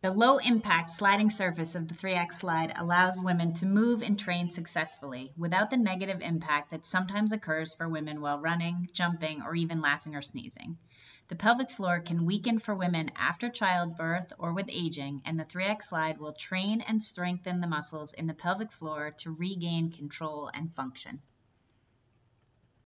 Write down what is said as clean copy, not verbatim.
The low-impact sliding surface of the 3X slide allows women to move and train successfully without the negative impact that sometimes occurs for women while running, jumping, or even laughing or sneezing. The pelvic floor can weaken for women after childbirth or with aging, and the 3X slide will train and strengthen the muscles in the pelvic floor to regain control and function.